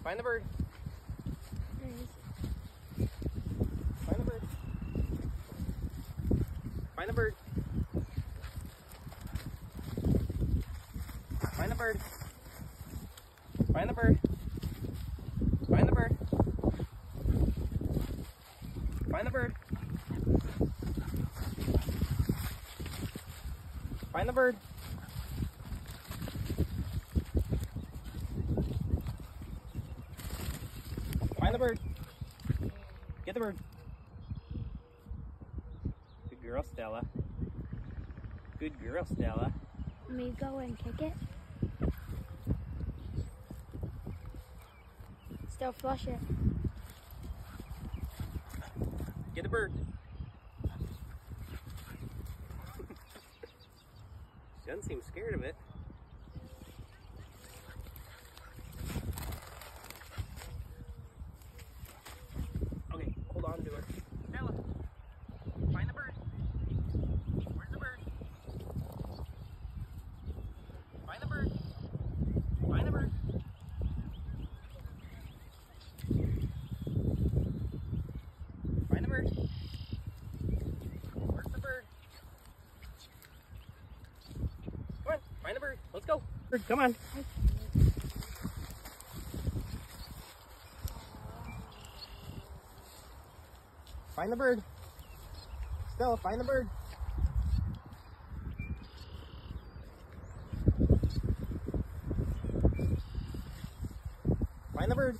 Find the bird. There it is. Find the bird. Find the bird. Find the bird. Find the bird. Find the bird. Find the bird. Find the bird. Find the bird. Get the bird. Good girl, Stella. Good girl, Stella. Let me go and kick it. Still flush it. Get the bird. She doesn't seem scared of it. Okay, hold on to her. Stella, find the bird. Where's the bird? Find the bird. Find the bird. Find the bird. Where's the bird? Come on, find the bird. Let's go. Bird, come on. Find the bird. Stella, find the bird. Find the bird.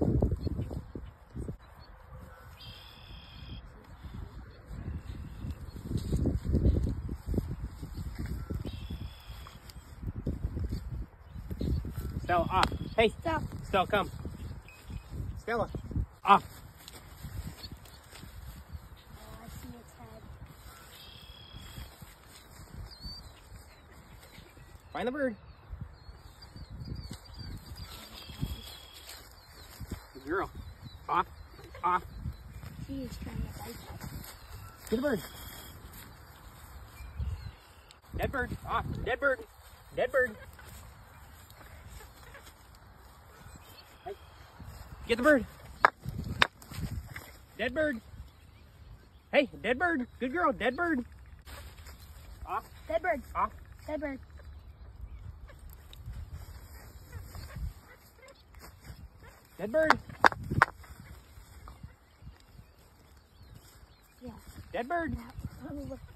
Stella, off. Hey, Stop. Stella, come. Stella, off. Oh, I see its head. Find the bird. Good girl. Off. Off. She is trying to bite us. Get the bird. Dead bird. Off. Dead bird. Dead bird. Hey. Get the bird. Dead bird. Hey, dead bird. Good girl. Dead bird. Off. Dead bird. Off. Dead bird. Dead bird. Yeah. Dead bird. That one looked